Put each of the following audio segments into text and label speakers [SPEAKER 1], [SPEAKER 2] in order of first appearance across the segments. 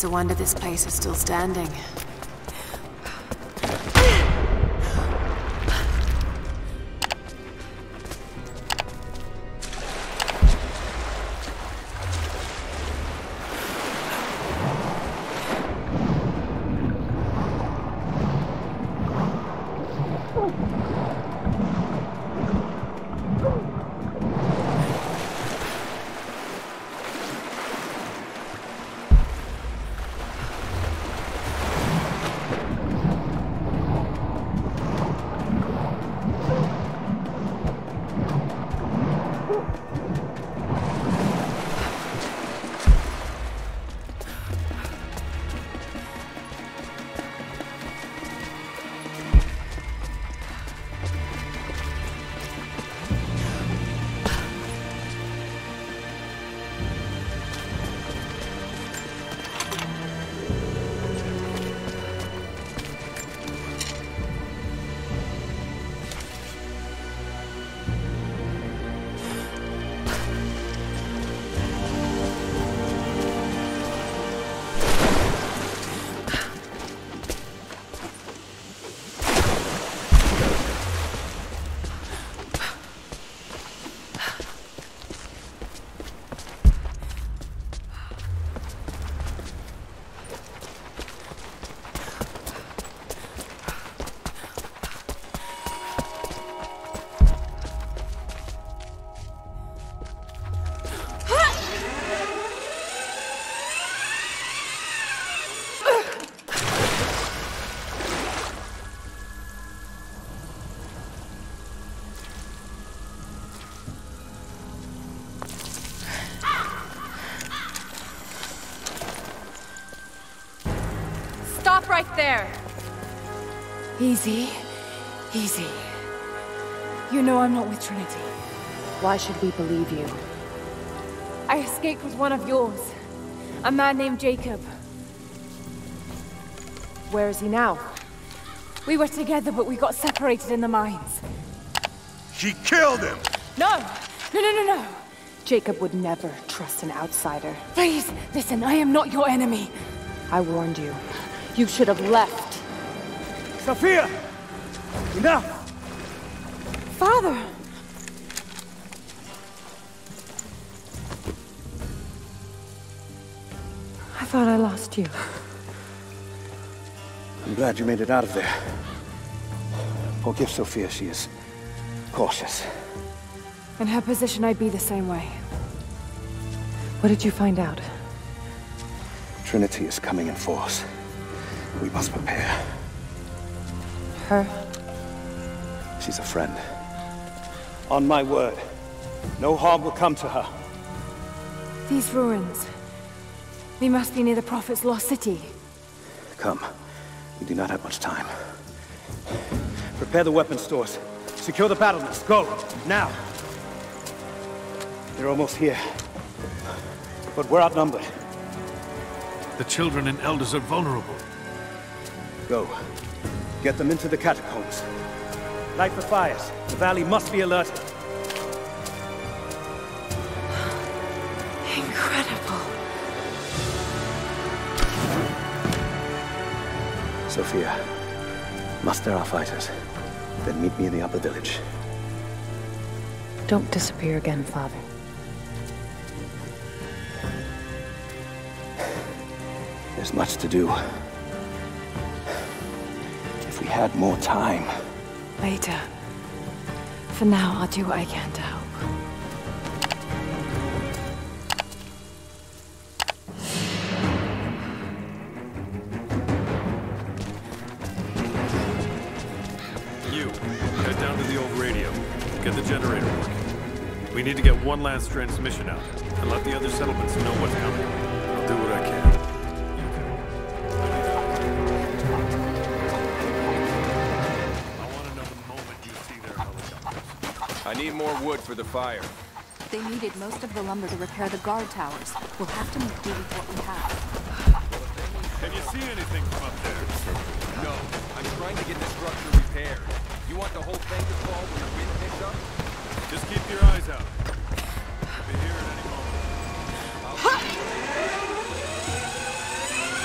[SPEAKER 1] a wonder this place is still standing.
[SPEAKER 2] Stop right there!
[SPEAKER 1] Easy. Easy.
[SPEAKER 2] You know I'm not with Trinity.
[SPEAKER 1] Why should we believe you?
[SPEAKER 2] I escaped with one of yours. A man named Jacob.
[SPEAKER 1] Where is he now?
[SPEAKER 2] We were together, but we got separated in the mines.
[SPEAKER 3] She killed him!
[SPEAKER 2] No! No!
[SPEAKER 1] Jacob would never trust an outsider.
[SPEAKER 2] Please, listen, I am not your enemy.
[SPEAKER 1] I warned you. You should have left.
[SPEAKER 4] Sophia! Enough!
[SPEAKER 2] Father!
[SPEAKER 1] I thought I lost you.
[SPEAKER 4] I'm glad you made it out of there. Forgive Sophia, she is cautious.
[SPEAKER 2] In her position, I'd be the same way.
[SPEAKER 1] What did you find out?
[SPEAKER 4] Trinity is coming in force. We must prepare.
[SPEAKER 1] Her?
[SPEAKER 4] She's a friend. On my word, no harm will come to her.
[SPEAKER 2] These ruins. They must be near the Prophet's lost city.
[SPEAKER 4] Come. We do not have much time. Prepare the weapon stores. Secure the battlements. Go! Now! They're almost here. But we're outnumbered.
[SPEAKER 3] The children and elders are vulnerable.
[SPEAKER 4] Go. Get them into the catacombs. Light the fires. The valley must be alerted.
[SPEAKER 2] Incredible.
[SPEAKER 4] Sophia, muster our fighters. Then meet me in the upper village.
[SPEAKER 1] Don't disappear again, Father.
[SPEAKER 4] There's much to do. If we had more time.
[SPEAKER 1] Later. For now, I'll do what I can to help.
[SPEAKER 3] You, head down to the old radio. Get the generator working. We need to get one last transmission out, and let the other settlements know what's coming. I'll do what I can.
[SPEAKER 5] I need more wood for the fire.
[SPEAKER 6] They needed most of the lumber to repair the guard towers. We'll have to make do with what we have.
[SPEAKER 3] Can you see anything from up there?
[SPEAKER 5] No, I'm trying to get the structure repaired. You want the whole thing to fall when the wind picks up?
[SPEAKER 3] Just keep your eyes out. I'll be here at any moment.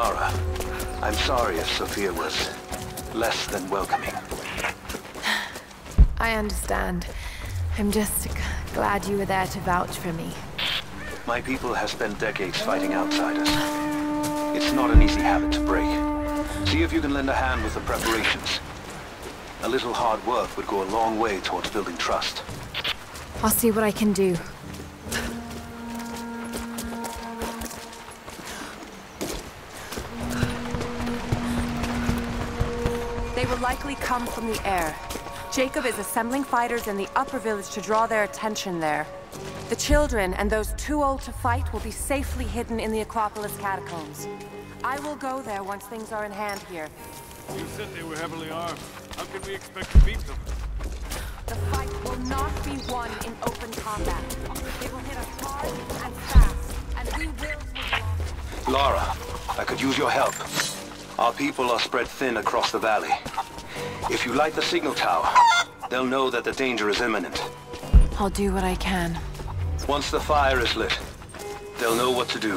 [SPEAKER 4] Lara, I'm sorry if Sophia was less than welcoming.
[SPEAKER 2] I understand. I'm just glad you were there to vouch for me.
[SPEAKER 4] My people have spent decades fighting outsiders. It's not an easy habit to break. See if you can lend a hand with the preparations. A little hard work would go a long way towards building trust.
[SPEAKER 2] I'll see what I can do.
[SPEAKER 7] They will likely come from the air. Jacob is assembling fighters in the upper village to draw their attention there. The children and those too old to fight will be safely hidden in the Acropolis catacombs. I will go there once things are in hand here.
[SPEAKER 3] You said they were heavily armed. How can we expect to beat them?
[SPEAKER 7] The fight will not be won in open combat. They will hit us hard and fast, and we will take off.
[SPEAKER 4] Lara, I could use your help. Our people are spread thin across the valley. If you light the signal tower, they'll know that the danger is imminent.
[SPEAKER 2] I'll do what I can.
[SPEAKER 4] Once the fire is lit, they'll know what to do.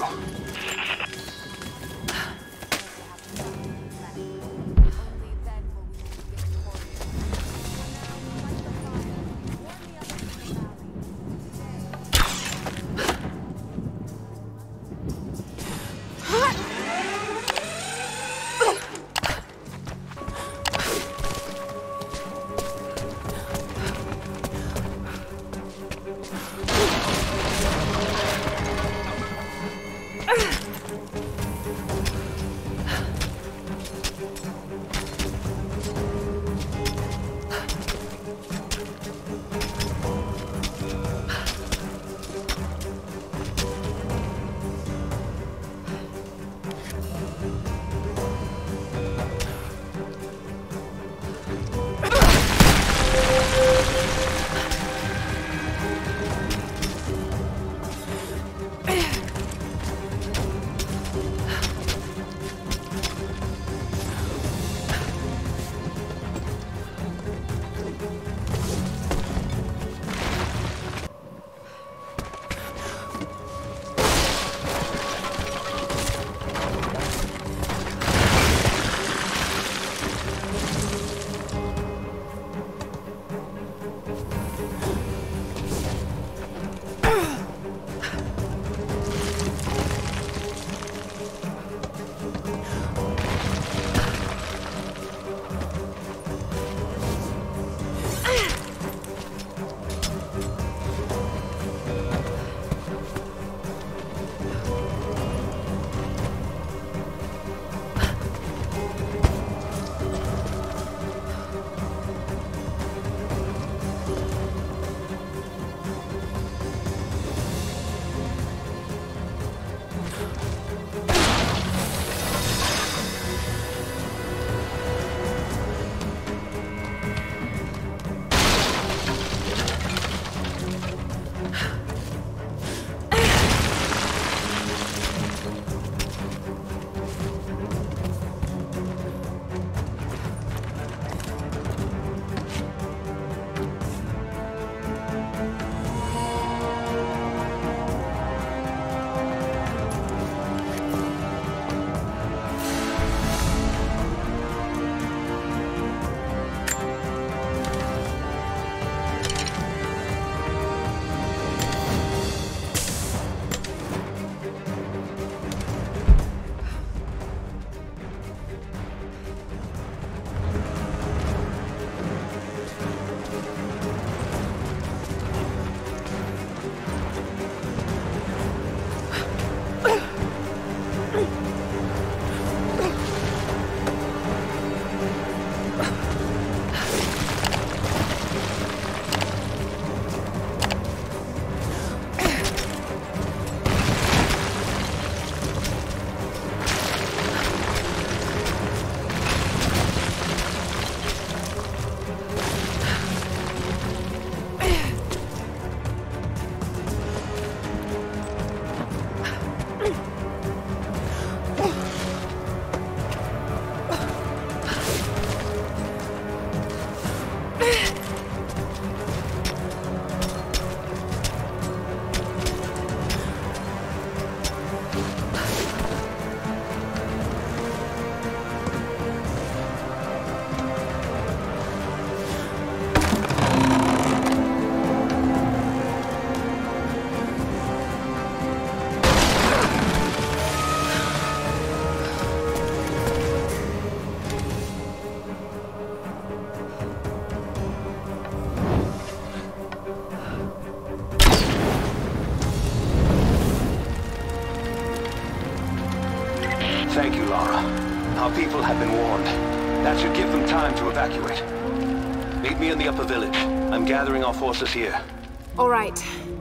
[SPEAKER 4] Thank you, Lara. Our people have been warned. That should give them time to evacuate. Meet me in the upper village. I'm gathering our forces here.
[SPEAKER 2] All right.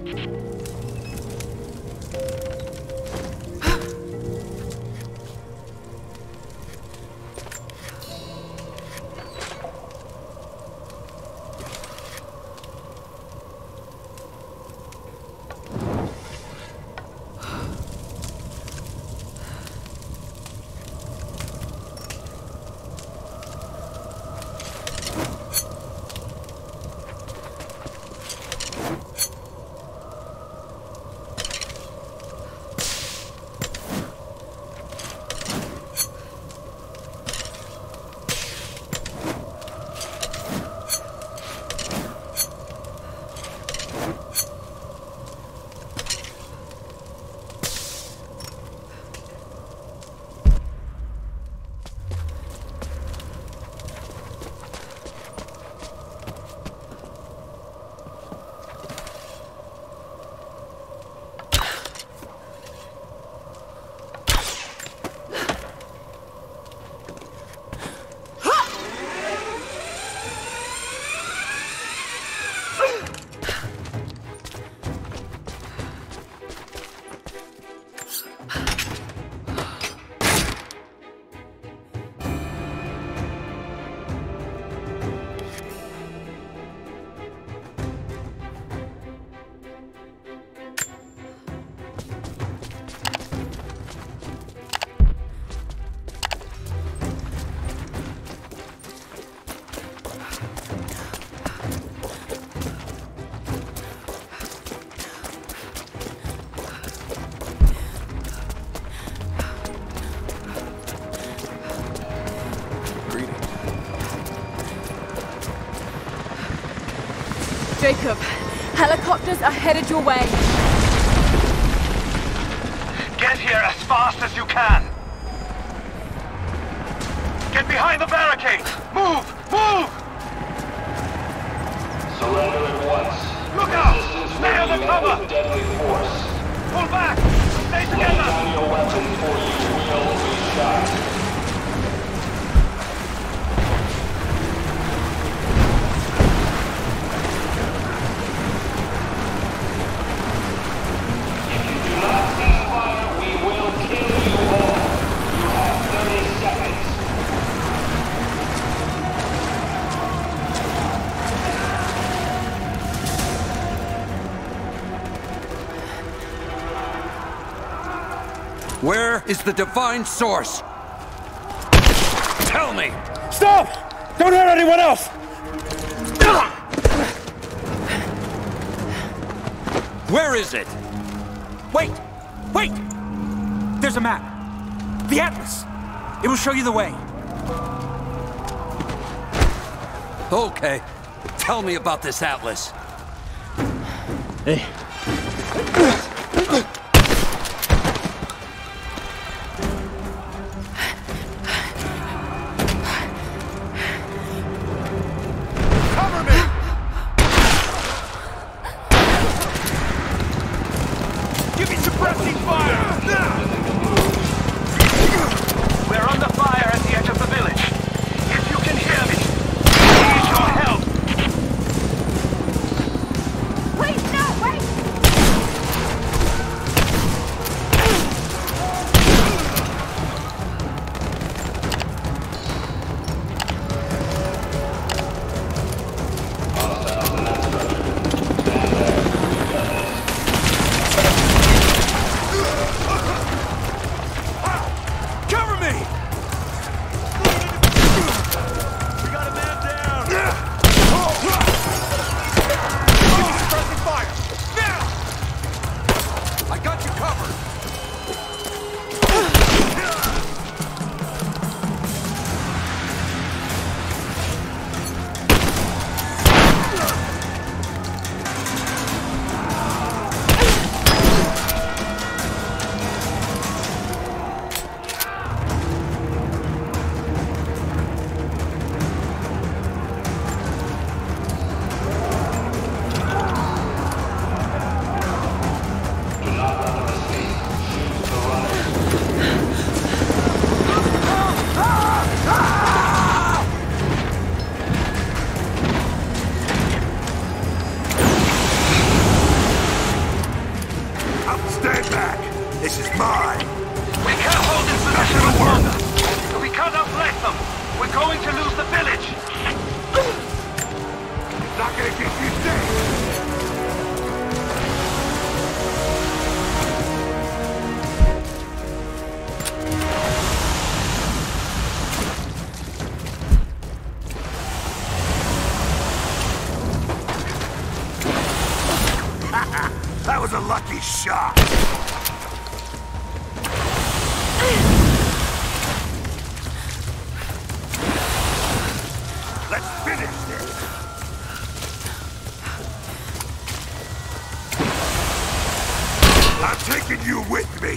[SPEAKER 1] Jacob, helicopters are headed your way.
[SPEAKER 4] Get here as fast as you can! Get behind the barricades! Move! Move!
[SPEAKER 8] Surrender at once.
[SPEAKER 4] Look out!
[SPEAKER 8] Resistance
[SPEAKER 4] Stay on the
[SPEAKER 8] will be met
[SPEAKER 4] cover!
[SPEAKER 8] with deadly force.
[SPEAKER 4] Pull back! Stay
[SPEAKER 8] Lay
[SPEAKER 4] together!
[SPEAKER 8] down your weapons or you will be shot. If you do not cease fire, we will kill you all. You have 30 seconds.
[SPEAKER 9] Where is the divine source? Tell me!
[SPEAKER 10] Stop! Don't hurt anyone else!
[SPEAKER 9] Where is it?
[SPEAKER 10] Wait! Wait! There's a map. The Atlas. It will show you the way.
[SPEAKER 9] Okay. Tell me about this Atlas.
[SPEAKER 10] Hey.
[SPEAKER 5] Cover me! Give me suppressing fire! Now!
[SPEAKER 4] We're under fire at the edge of the village. If you can hear me, I need your help!
[SPEAKER 2] Wait, no, wait!
[SPEAKER 11] back. This is mine.
[SPEAKER 4] We can't hold this position much longer. We cannot let them. We're going to lose the village.
[SPEAKER 11] It's not gonna keep you safe. That was a lucky shot. Let's finish this. I'm taking you with me.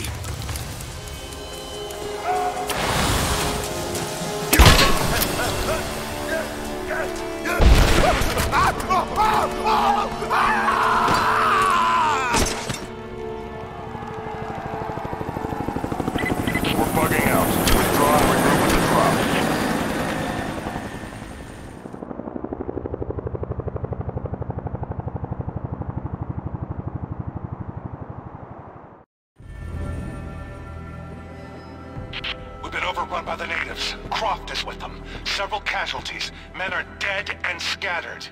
[SPEAKER 8] Bugging out. Withdraw and regroup with the drop.
[SPEAKER 11] We've been overrun by the natives. Croft is with them. Several casualties. Men are dead and scattered.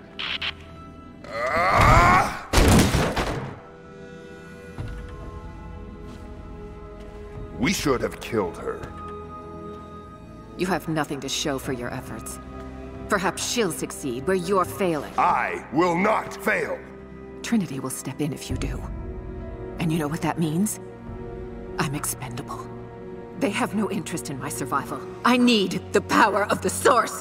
[SPEAKER 12] We should have killed her.
[SPEAKER 13] You have nothing to show for your efforts. Perhaps she'll succeed where you're failing.
[SPEAKER 12] I will not fail!
[SPEAKER 13] Trinity will step in if you do. And you know what that means? I'm expendable. They have no interest in my survival. I need the power of the Source!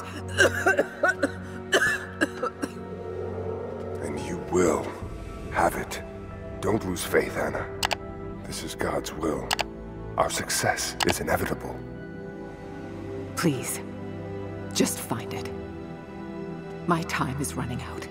[SPEAKER 12] And you will have it. Don't lose faith, Anna. This is God's will. Our success is inevitable.
[SPEAKER 13] Please, just find it. My time is running out.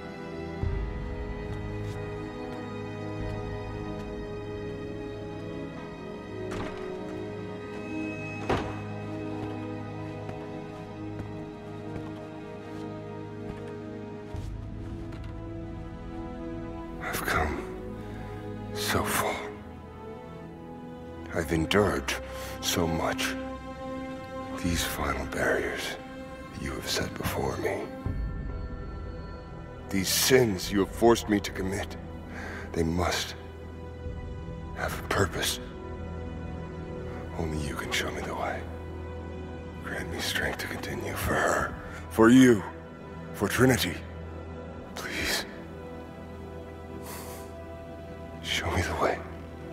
[SPEAKER 12] I've come so far. I've endured so much. These final barriers you have set before me. These sins you have forced me to commit. They must have a purpose. Only you can show me the way. Grant me strength to continue for her, for you, for Trinity. Please. Show me the way.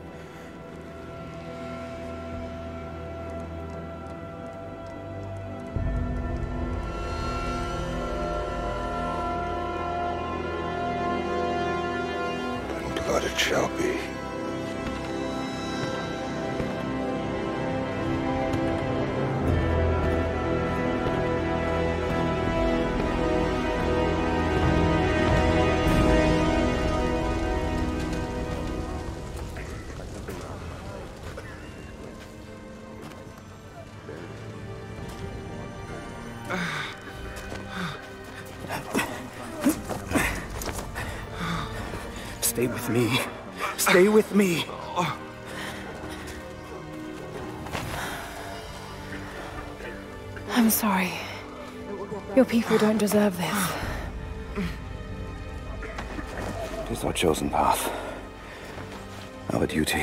[SPEAKER 12] Blood it shall be.
[SPEAKER 10] Stay with me. Stay with me.
[SPEAKER 2] I'm sorry. Your people don't deserve this.
[SPEAKER 4] It is our chosen path. Our duty.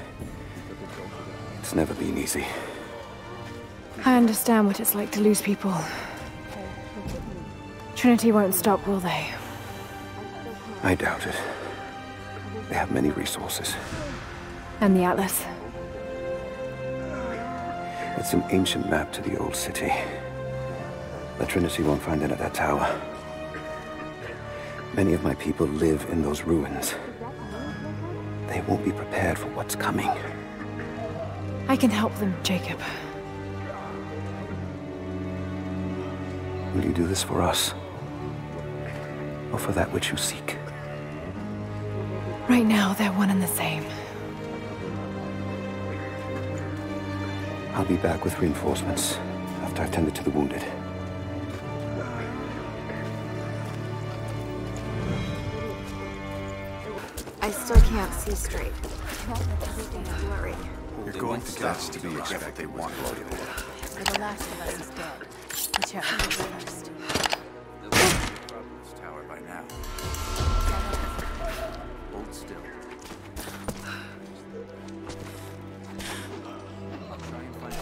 [SPEAKER 4] It's never been easy.
[SPEAKER 2] I understand what it's like to lose people. Trinity won't stop, will they?
[SPEAKER 4] I doubt it. They have many resources.
[SPEAKER 2] And the Atlas?
[SPEAKER 4] It's an ancient map to the old city. The Trinity won't find it at that tower. Many of my people live in those ruins. They won't be prepared for what's coming.
[SPEAKER 2] I can help them, Jacob.
[SPEAKER 4] Will you do this for us? Or for that which you seek?
[SPEAKER 2] Right now, they're one and the same.
[SPEAKER 4] I'll be back with reinforcements after I've tended to the wounded.
[SPEAKER 6] I still can't see straight.
[SPEAKER 14] You're going to that's to be expected. They want to.
[SPEAKER 6] For the last of us is dead. Whichever comes first.
[SPEAKER 14] This tower by now. Hold still. I'll try and find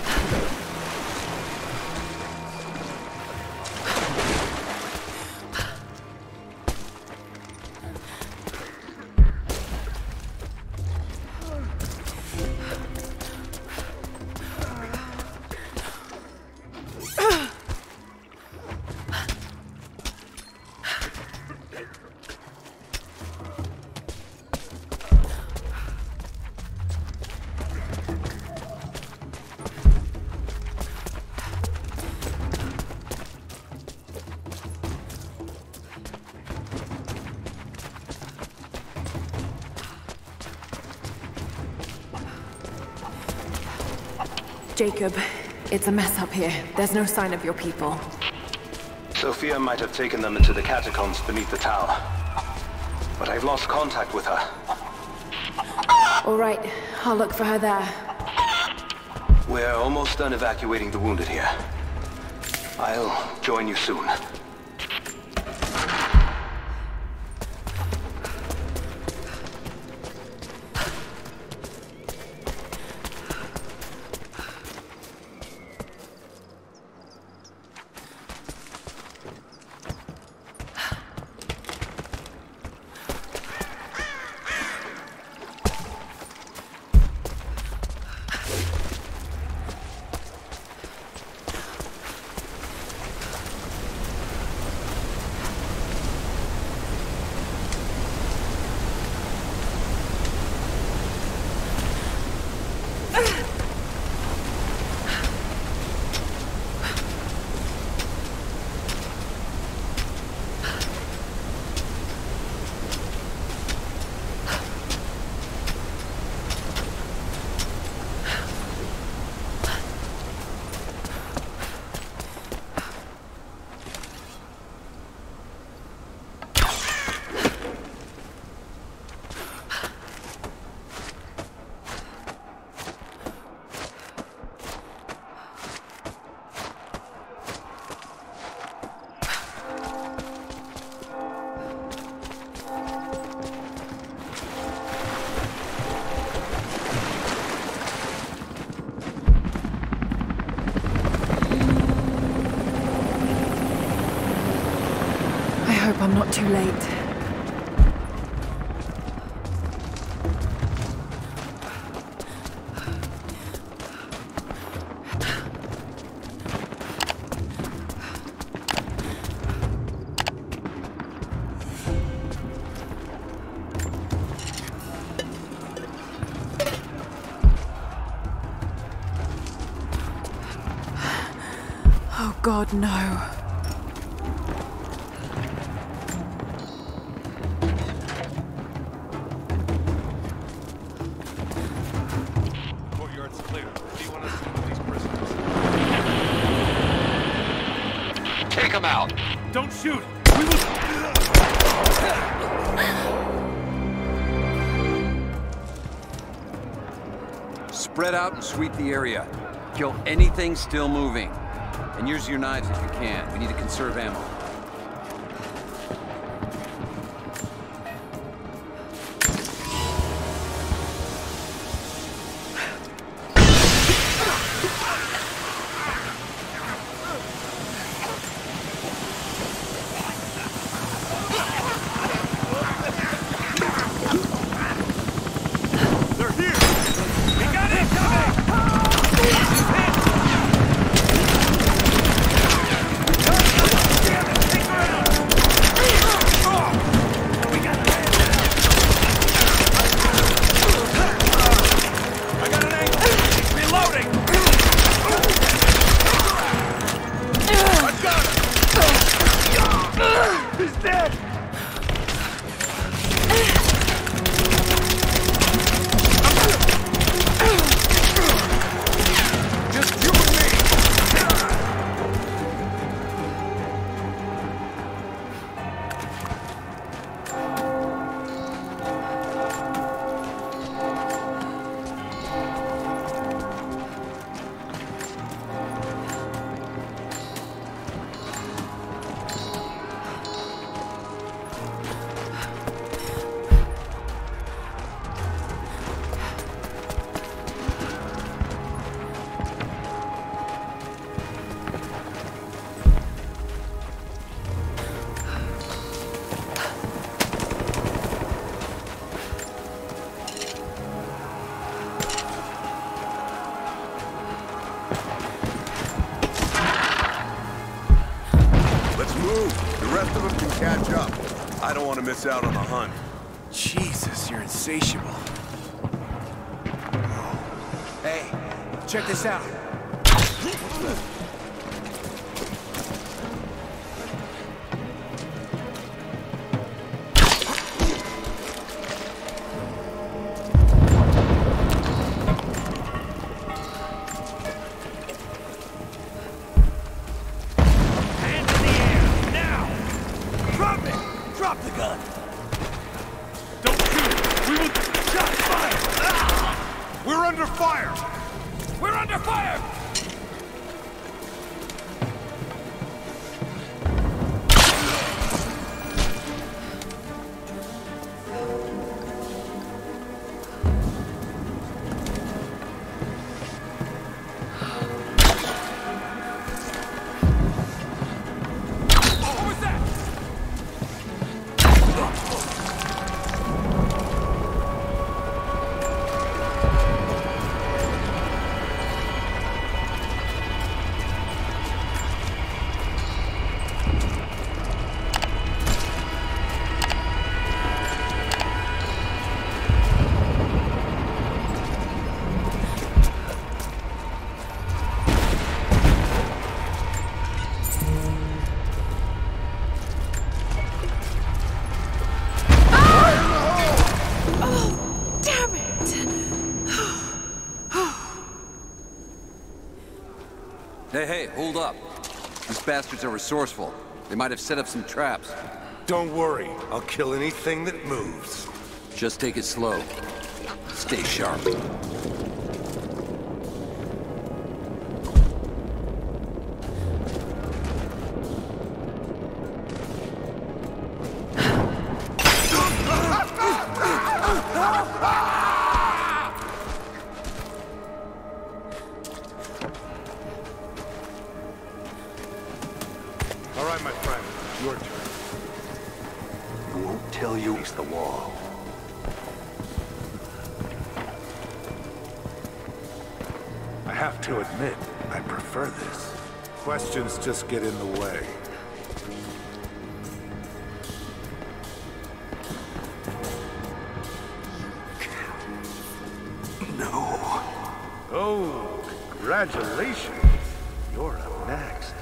[SPEAKER 2] Jacob, it's a mess up here. There's no sign of your people.
[SPEAKER 4] Sophia might have taken them into the catacombs beneath the tower. But I've lost contact with her.
[SPEAKER 2] All right, I'll look for her there.
[SPEAKER 4] We're almost done evacuating the wounded here. I'll join you soon.
[SPEAKER 2] I'm not too late. Oh God, no.
[SPEAKER 3] Don't shoot!
[SPEAKER 9] Spread out and sweep the area. Kill anything still moving. And use your knives if you can. We need to conserve ammo.
[SPEAKER 3] Damn it!
[SPEAKER 12] Move! The rest of them can catch up. I don't want to miss out on the hunt.
[SPEAKER 10] Jesus, you're insatiable. Hey, check this out.
[SPEAKER 9] Hey, hold up. These bastards are resourceful. They might have set up some traps.
[SPEAKER 11] Don't worry. I'll kill anything that moves.
[SPEAKER 9] Just take it slow. Stay sharp.
[SPEAKER 11] Questions just get in the way.
[SPEAKER 12] No.
[SPEAKER 11] Oh, congratulations. You're up next.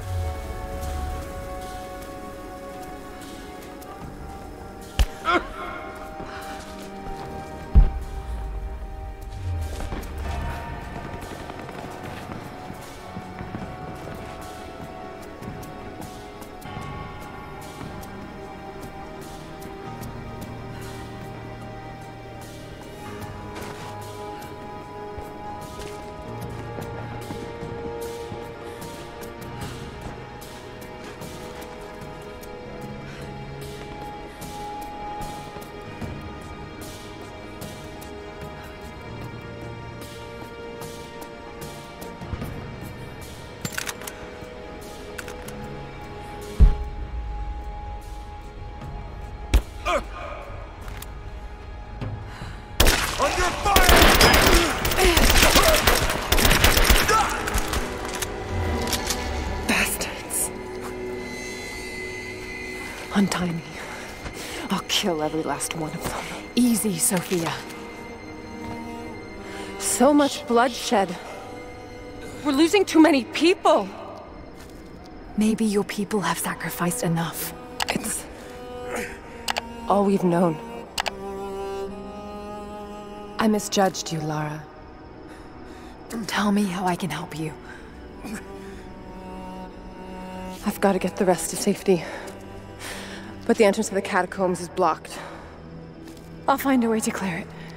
[SPEAKER 2] Untie me. I'll kill every last one of them. Easy, Sophia. So much bloodshed. We're losing too many people. Maybe your people have sacrificed enough. It's all we've known. I misjudged you, Lara. Tell me how I can help you. I've got to get the rest to safety. But the entrance to the catacombs is blocked. I'll find a way to clear it.